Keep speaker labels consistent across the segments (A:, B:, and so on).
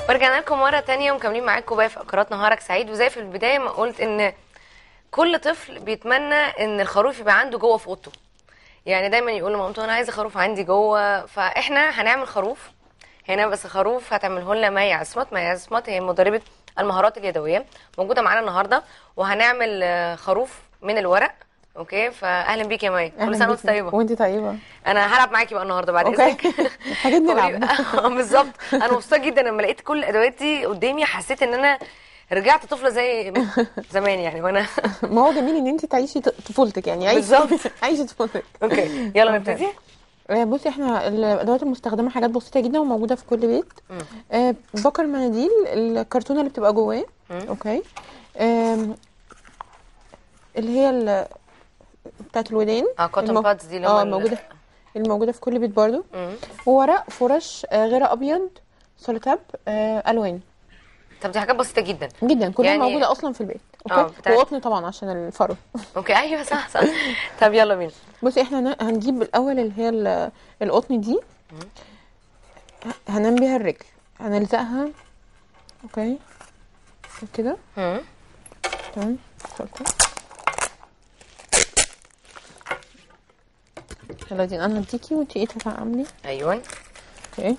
A: ورجعنا لكم مره تانية ومكملين معاكم بقى في فقرات نهارك سعيد. وزي في البدايه ما قلت ان كل طفل بيتمنى ان الخروف يبقى عنده جوه في اوضته. يعني دايما يقول لمامته انا عايزه خروف عندي جوه، فاحنا هنعمل خروف هنا، بس خروف هتعمله لنا مي عصمت. مي عصمت هي مدربه المهارات اليدويه، موجوده معانا النهارده، وهنعمل خروف من الورق. اوكي، فاهلا بيك يا مي، كل سنه وانت طيبه.
B: وانت طيبه.
A: انا هلعب معاكي بقى النهارده بعد اذنك.
B: حاجات نلعب.
A: بالظبط. انا مبسوطه جدا لما لقيت كل الادوات دي قدامي، حسيت ان انا رجعت طفله زي زمان يعني. وانا
B: ما هو جميل ان انت تعيشي طفولتك، يعني
A: بالظبط.
B: عايشه طفولتك.
A: اوكي يلا نبتدي.
B: بصي، احنا الادوات المستخدمه حاجات بسيطه جدا وموجوده في كل بيت. بكر المناديل، الكرتونه اللي بتبقى جواه. اوكي. اللي هي بتاعت الودان،
A: كوتون بادز دي
B: الموجوده في كل بيت برضو. وورق فرش غير ابيض، سولوتاب، الوان.
A: طب دي حاجات بسيطه جدا
B: جدا، كلها يعني موجوده اصلا في البيت. اوكي. وقطن طبعا عشان الفرو.
A: اوكي ايوه صح. طب يلا بينا.
B: بصي، احنا هنجيب الاول اللي هي القطن دي. هنعمل بيها الرجل، هنلزقها. اوكي كده. تمام. يلا دي انا هديكي وانتي ايه تعملي.
A: ايوه.
B: اوكي.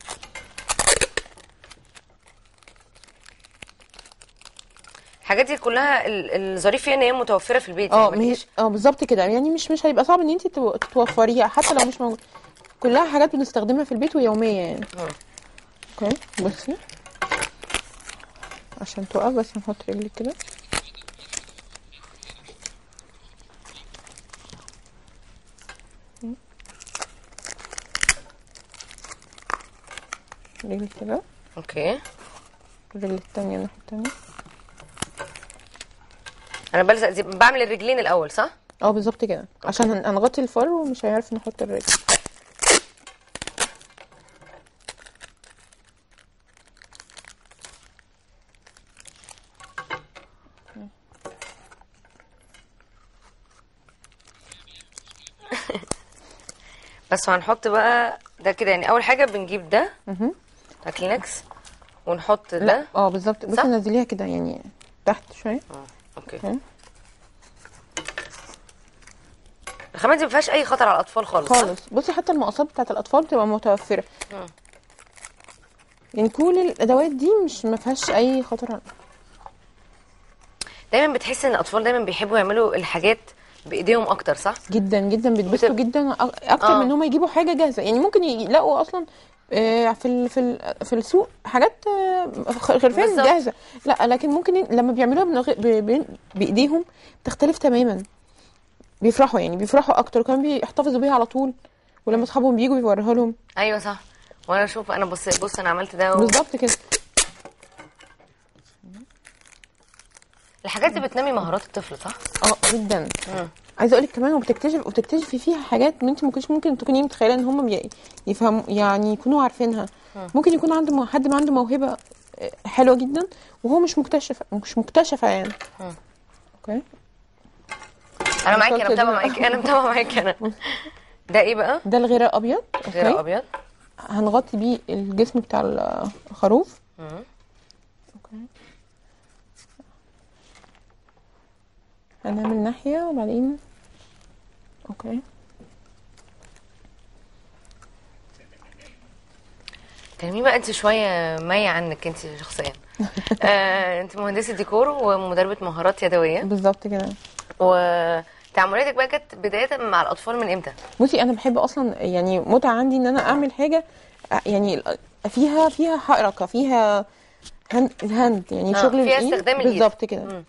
A: الحاجات دي كلها الظريف فيها ان هي متوفره في البيت. يعني
B: بالظبط كده، يعني مش هيبقى صعب ان انت توفريها حتى لو مش موجود. كلها حاجات بنستخدمها في البيت ويوميه يعني. اوكي. بصي عشان تقف، بس هنحط رجلك كده. رجلك كده.
A: اوكي.
B: الرجل التانية الناحية التانية.
A: انا بلزق بعمل الرجلين الاول صح؟
B: بالظبط كده، عشان هنغطي الفرو ومش هيعرف نحط الرجل.
A: بس هنحط بقى ده كده، يعني اول حاجه بنجيب ده كلينكس ونحط ده.
B: بالظبط. بصي نزليها كده يعني تحت شويه.
A: اوكي. الخامات دي ما فيهاش اي خطر على الاطفال خالص.
B: بصي حتى المقاسات بتاعت الاطفال بتبقى متوفره. يعني كل الادوات دي ما فيهاش اي خطر.
A: دايما بتحس ان الاطفال دايما بيحبوا يعملوا الحاجات بايديهم اكتر صح؟
B: جدا جدا، بيتبسطوا جدا اكتر من ان هم يجيبوا حاجه جاهزه. يعني ممكن يلاقوا اصلا في السوق حاجات خرفان جاهزه، لا لكن ممكن لما بيعملوها بايديهم تختلف تماما. بيفرحوا اكتر، كمان بيحتفظوا بيها على طول، ولما اصحابهم بييجوا بيوريها لهم.
A: ايوه صح. وانا اشوف انا بص انا عملت ده
B: بالظبط كده.
A: الحاجات دي بتنمي مهارات الطفل صح؟
B: جدا. عايزه اقول لك كمان، وبتكتشفي فيها حاجات انت ممكن تكوني متخيله ان هم يفهموا، يعني يكونوا عارفينها. ممكن يكون عنده حد عنده موهبه حلوه جدا وهو مش مكتشفه يعني. اوكي.
A: انا معاكي، انا متابعه معاكي انا. ده ايه بقى؟
B: ده الغراء ابيض.
A: غراء ابيض
B: هنغطي بيه الجسم بتاع الخروف. اوكي. هنعمل ناحيه وبعدين اوكي.
A: كلميني بقى انت شويه مي عنك انت شخصيا. انت مهندسه ديكور ومدربه مهارات يدويه.
B: بالظبط كده.
A: وتعاملاتك بقى كانت بدايه مع الاطفال من امتى؟
B: بصي انا بحب اصلا، يعني متعه عندي ان انا اعمل حاجه يعني فيها حركه، فيها الهاند، يعني شغل
A: فيها استخدام الايد.
B: بالظبط كده.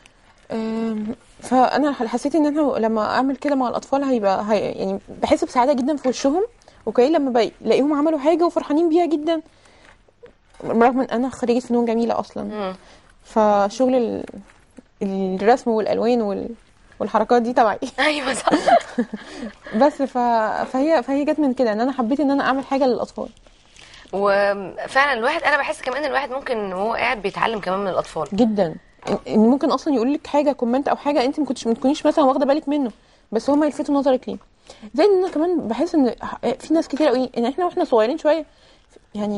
B: فانا حسيت ان انا لما اعمل كده مع الاطفال يعني بحس بسعاده جدا في وشهم. اوكي. لما بلاقيهم عملوا حاجه وفرحانين بيها جدا، رغم ان انا خريجه فنون جميله اصلا. فشغل الرسم والالوان والحركات دي تبعي.
A: ايوه صح.
B: بس فهي جت من كده ان انا حبيت ان انا اعمل حاجه للاطفال.
A: وفعلا الواحد، انا بحس كمان الواحد ممكن وهو قاعد بيتعلم كمان من الاطفال
B: جدا. ان ممكن اصلا يقول لك حاجه كومنت او حاجه انت ما تكونيش مثلا واخده بالك منه، بس هم يلفتوا نظرك ليه. زي ان انا كمان بحس ان في ناس كتير قوي ان احنا واحنا صغيرين شويه، يعني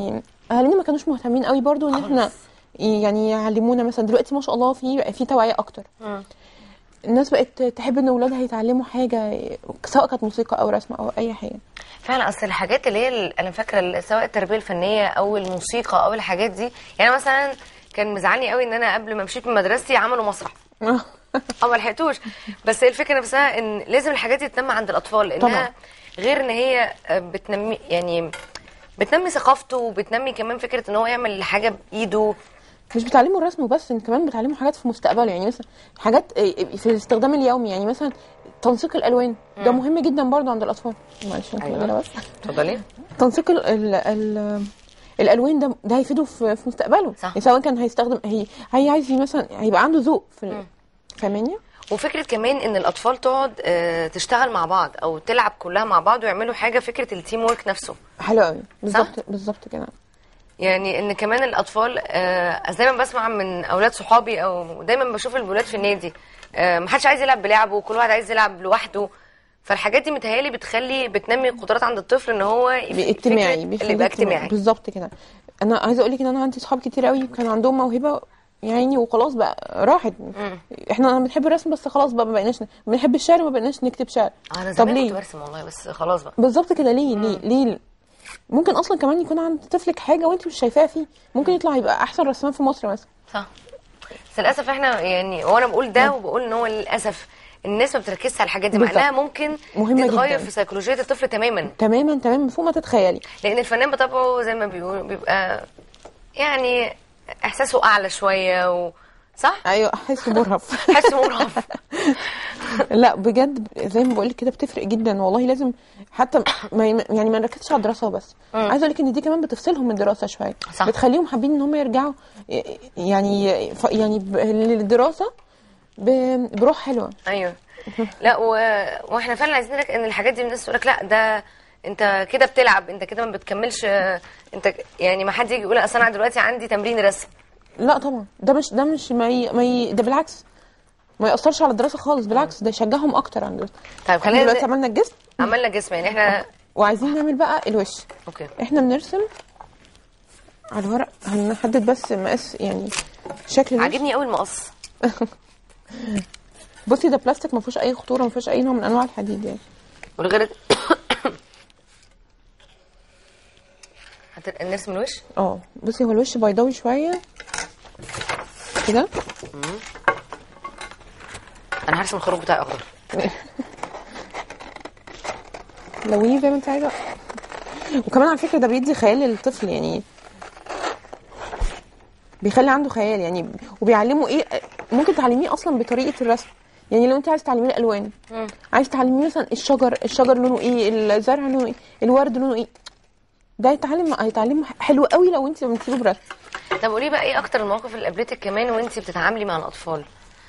B: اهالينا ما كانوش مهتمين قوي برضو ان احنا يعني يعلمونا. مثلا دلوقتي ما شاء الله في توعيه اكتر. الناس بقت تحب ان اولادها يتعلموا حاجه، سواء كانت موسيقى او رسم او اي حاجه.
A: فعلا اصل الحاجات اللي هي انا فاكره سواء التربيه الفنيه او الموسيقى او الحاجات دي، يعني مثلا كان مزعلني قوي ان انا قبل ما مشيت من مدرستي عملوا مسرح. ما لحقتوش. بس هي الفكره نفسها ان لازم الحاجات دي تتنمى عند الاطفال، لانها
B: طبعا.
A: غير ان هي بتنمي، يعني بتنمي ثقافته، وبتنمي كمان فكره ان هو يعمل حاجه بايده.
B: مش بتعلموا الرسم بس، انت كمان بتعلموا حاجات في مستقبله، يعني مثلا حاجات في الاستخدام اليومي، يعني مثلا تنسيق الالوان ده مهم جدا برضو عند الاطفال. معلش
A: أيوة.
B: بس
A: اتفضلي.
B: تنسيق الالوان ده هيفيده في مستقبله.
A: صح.
B: يعني سواء كان هيستخدم هي عايز مثلا هيبقى عنده ذوق في فاهماني.
A: وفكره كمان ان الاطفال تقعد تشتغل مع بعض او تلعب كلها مع بعض ويعملوا حاجه، فكره التيم ورك نفسه
B: حلو قوي. بالظبط كده.
A: يعني ان كمان الاطفال دايما بسمع من اولاد صحابي او دايما بشوف الولاد في النادي محدش عايز يلعب بلعبه، وكل واحد عايز يلعب لوحده. فالحاجات دي متهيالي بتنمي قدرات عند الطفل ان هو
B: اجتماعي،
A: اللي يبقى اجتماعي.
B: بالظبط كده. انا عايزه اقول لك ان انا عندي صحاب كتير قوي كان عندهم موهبه يعني وخلاص بقى راحت. احنا بنحب الرسم بس خلاص بقى ما بقيناش، بنحب الشعر ما بقيناش نكتب شعر.
A: انا زمان كنت برسم والله بس خلاص بقى.
B: بالظبط كده. ليه ممكن اصلا كمان يكون عند طفلك حاجه وانت مش شايفاها فيه، ممكن يطلع يبقى احسن رسام في مصر مثلا.
A: صح. بس للاسف احنا يعني، وانا بقول ده وبقول ان هو للاسف الناس ما بتركزش على الحاجات دي، مع انها ممكن تتغير في سيكولوجيه الطفل تماما
B: فوق ما تتخيلي.
A: لان الفنان بطبعه زي ما بيقولوا بيبقى يعني احساسه اعلى شويه صح.
B: ايوه احسه مرهف. لا بجد زي ما بقول لك كده بتفرق جدا والله. لازم حتى ما نركزش على الدراسه بس. عايزه اقول لك ان دي كمان بتفصلهم من الدراسه شويه.
A: صح.
B: بتخليهم حابين ان هم يرجعوا يعني للدراسه بروح حلوه.
A: ايوه. لا واحنا فعلا عايزين لك ان الحاجات دي الناس تقول لك لا ده انت كده بتلعب، انت كده ما بتكملش، انت يعني ما حد يجي يقول اصل انا دلوقتي عندي تمرين رسم.
B: لا طبعا ده مش ده بالعكس ما يأثرش على الدراسه خالص، بالعكس ده يشجعهم اكتر عن الدراسه.
A: طيب خلينا
B: دلوقتي عملنا الجسم.
A: يعني احنا
B: وعايزين نعمل بقى الوش.
A: اوكي.
B: احنا بنرسم على الورق، هنحدد بس مقاس يعني شكل الوش.
A: عاجبني قوي المقص.
B: بصي ده بلاستيك ما فيهوش اي خطوره، ما فيهوش اي نوع من انواع الحديد يعني.
A: والغير نرسم الوش.
B: بصي هو الوش بيضاوي شويه كده.
A: انا هرسم الخروج بتاعي اخضر.
B: لونيه زي ما انت عايزه. وكمان على فكره ده بيدي خيال للطفل، يعني بيخلي عنده خيال يعني، وبيعلمه ايه ممكن تعلميه اصلا بطريقه الرسم. يعني لو انت عايز تعلميه الالوان، عايز تعلميه مثلا الشجر لونه ايه، الزرع لونه ايه، الورد لونه ايه، ده هيتعلمه حلو قوي لو انت بتسيبه برسم.
A: طب قولي بقى ايه اكتر المواقف اللي قابلتك كمان وانت بتتعاملي مع الاطفال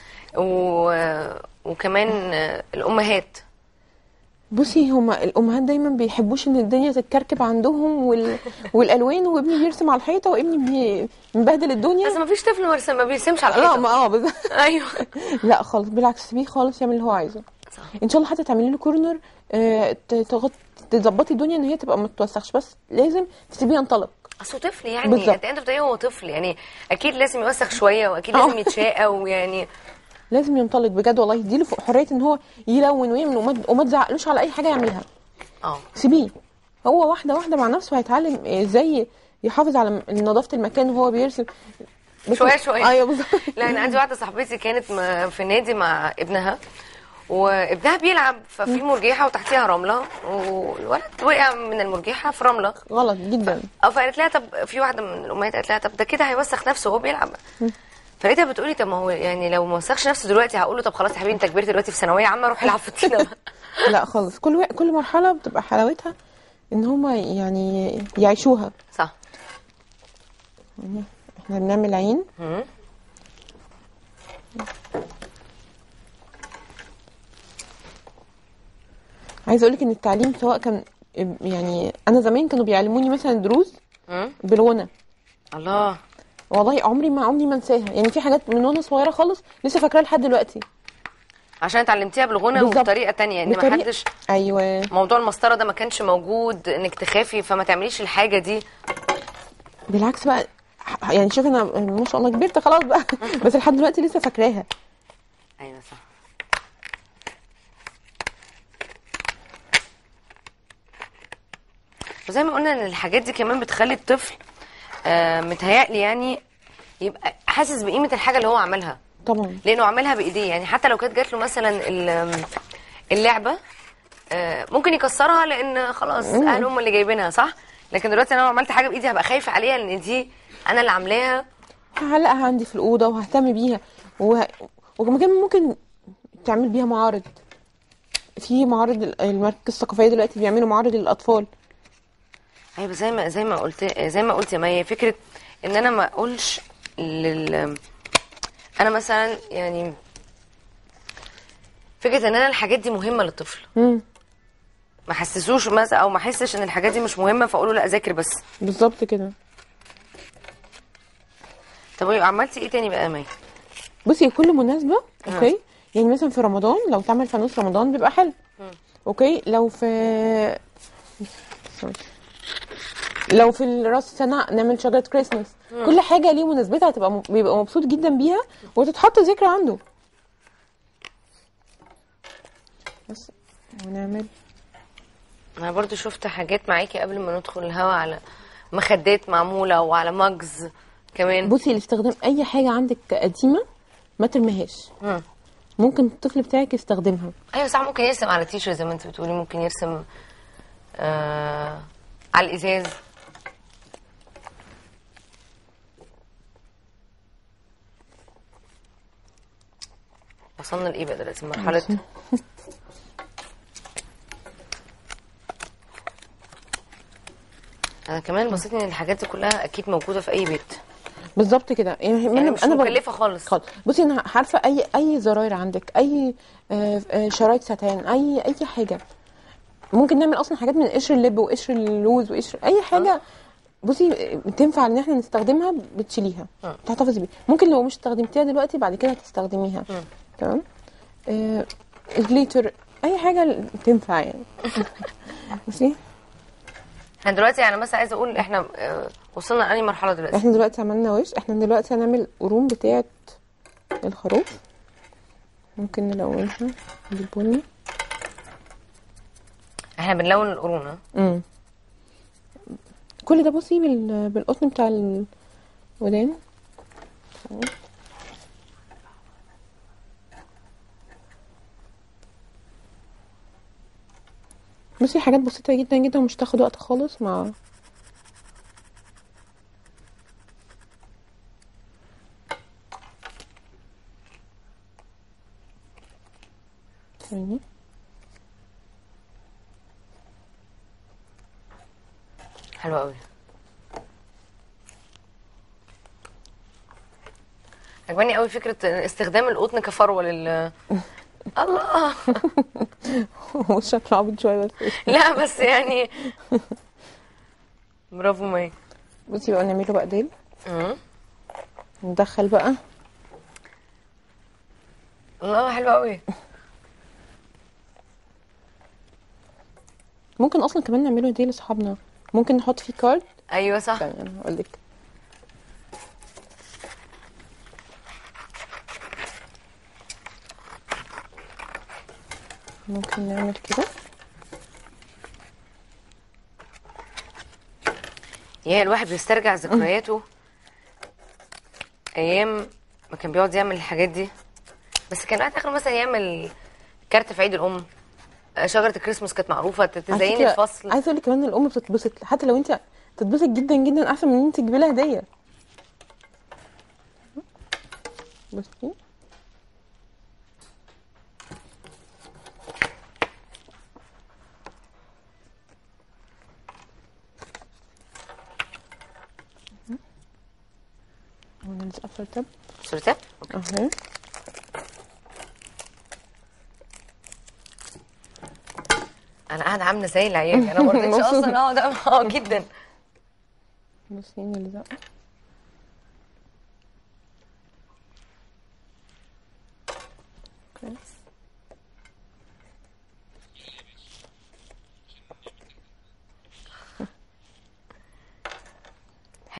A: وكمان الامهات؟
B: بصي هما الامهات دايما بيحبوش ان الدنيا تتكركب عندهم والالوان، وابني بيرسم على الحيطه وابني مبهدل الدنيا.
A: بس ما فيش طفل ما بيرسمش على الحيطه.
B: لا بالظبط.
A: ايوه.
B: لا خالص بالعكس، سيبيه خالص يعمل اللي هو عايزه.
A: صح.
B: ان شاء الله حتى تعملي له كورنر تظبطي الدنيا ان هي تبقى ما تتوسخش، بس لازم تسيبيه ينطلق.
A: اصله طفل يعني انت بتقولي هو طفل يعني اكيد لازم يوسخ شويه واكيد لازم يتشاقى ويعني
B: لازم ينطلق بجد والله. يديله حريه ان هو يلون ويعمل وما تزعقلوش على اي حاجه يعملها. سيبيه هو واحده واحده مع نفسه هيتعلم ازاي يحافظ على نظافه المكان وهو بيرسم
A: شويه.
B: ايوه بالظبط.
A: لا انا عندي واحده صاحبتي كانت في نادي مع ابنها، وابنها بيلعب ففي مرجيحه وتحتيها رمله، والولد وقع من المرجيحه في رمله
B: غلط جدا.
A: فقالت لها طب في واحده من الامهات قالت لها طب ده كده هيوسخ نفسه وهو بيلعب. فلقيتها بتقولي طب ما هو يعني لو ما وسخش نفسه دلوقتي هقول له طب خلاص يا حبيبي انت كبرت دلوقتي في ثانويه عامه روح العب في الطينه.
B: لا خالص، كل مرحله بتبقى حلاوتها ان هما يعني يعيشوها.
A: صح.
B: احنا بنعمل عين. عايزه اقول لك ان التعليم سواء كان يعني انا زمان كانوا بيعلموني مثلا دروس بالغنى.
A: الله.
B: والله عمري ما انساها، يعني في حاجات من وانا صغيره خالص لسه فاكراها لحد دلوقتي
A: عشان اتعلمتيها بالغنى وبطريقه تانية ان ما حدش.
B: ايوه.
A: موضوع المسطره ده ما كانش موجود انك تخافي فما تعمليش الحاجه دي.
B: بالعكس بقى، يعني شوف انا ما شاء الله كبرت خلاص بقى بس لحد دلوقتي لسه فاكراها.
A: ايوه صح. وزي ما قلنا ان الحاجات دي كمان بتخلي الطفل متهيألي يعني يبقى حاسس بقيمه الحاجه اللي هو عملها،
B: طبعا
A: لانه عملها بايديه. يعني حتى لو كانت جات له مثلا اللعبه ممكن يكسرها لان خلاص اهله هم اللي جايبينها، صح؟ لكن دلوقتي انا لو عملت حاجه بايدي هبقى خايفه عليها لان دي انا اللي عاملاها.
B: هعلقها عندي في الاوضه وههتم بيها وكمان ممكن تعمل بيها معارض. في معارض المراكز الثقافيه دلوقتي بيعملوا معارض للاطفال.
A: ايوه زي ما قلت يا مي، فكره ان انا ما اقولش انا مثلا يعني فكره ان انا الحاجات دي مهمه للطفل، ما حسسوش مثلا او ما احسش ان الحاجات دي مش مهمه فاقول له لا اذاكر بس.
B: بالظبط كده.
A: طب عملتي ايه تاني بقى يا مي؟
B: بصي كل مناسبه اوكي، يعني مثلا في رمضان لو تعمل فانوس رمضان بيبقى حلو. اوكي لو في راس السنه نعمل شجره كريسماس. كل حاجه ليه مناسبتها بيبقى مبسوط جدا بيها وتتحط ذكرى عنده. بس ونعمل.
A: انا برضو شفت حاجات معاكي قبل ما ندخل الهوا على مخدات معموله وعلى ماجز كمان.
B: بصي الاستخدام اي حاجه عندك قديمه ما ترميهاش. ممكن الطفل بتاعك يستخدمها.
A: ايوه صح، ممكن يرسم على تيشرت زي ما انت بتقولي، ممكن يرسم على الازاز. وصلنا لايه بقى دلوقتي؟ مرحله انا كمان بصيت ان الحاجات دي كلها اكيد موجوده في اي بيت.
B: بالظبط كده،
A: يعني مش مكلفه خالص.
B: بصي انا عارفه اي زراير عندك، اي شرايط ستان، اي حاجه. ممكن نعمل اصلا حاجات من قشر اللب وقشر اللوز وقشر اي حاجه. بصي تنفع ان احنا نستخدمها، بتشيليها تحتفظي بيها. ممكن لو مش استخدمتيها دلوقتي بعد كده تستخدميها. تمام. الجليتر اي حاجه تنفع يعني. بصي
A: احنا دلوقتي يعني مثلا عايزه اقول احنا وصلنا لأنهي مرحله دلوقتي؟
B: احنا دلوقتي عملنا وش. احنا دلوقتي هنعمل قرون بتاعه الخروف. ممكن نلونها بالبني.
A: احنا بنلون القرون.
B: كل ده بصي بالقطن بتاع الودان. بصي حاجات بسيطه جدا جدا ومش تاخد وقت خالص مع ثاني.
A: حلوه قوي. عجباني قوي فكره استخدام القطن كفروه الله
B: هو شكله عبيط شويه بس
A: لا بس يعني برافو مي.
B: بصي بقى نعمله بقى ديل. ندخل بقى.
A: الله حلوه قوي.
B: ممكن اصلا كمان نعمله ديل لاصحابنا. ممكن نحط فيه كارد.
A: ايوه صح.
B: انا هقول لك. ممكن نعمل كده.
A: يا الواحد بيسترجع ذكرياته ايام ما كان بيقعد يعمل الحاجات دي. بس كان وقت اخر مثلا يعمل كارت في عيد الام، شجره الكريسماس كانت معروفه تزين الفصل.
B: عايزه اقول لك كمان الام بتتبسط، حتى لو انت تتبسط جدا جدا احسن من ان انت تجيبي لها هديه. بصي ونلزق فرتب.
A: فرتب
B: اهي.
A: انا قاعده عامله زي العيال، انا ما رضيتش اصلا اقعد جدا.
B: بصي نلزق.